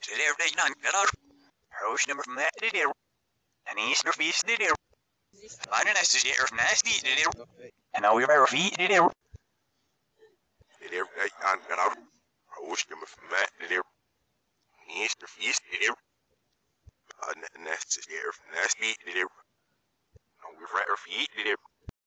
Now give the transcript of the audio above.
every night, Roos number from that to do. And Easter feast to do. Finding us to share from nasty to do. And all your better feet to do. Every night, Roos number from that to do. Easter feast to do. And that's to share from nasty to do. And all your better feet to do.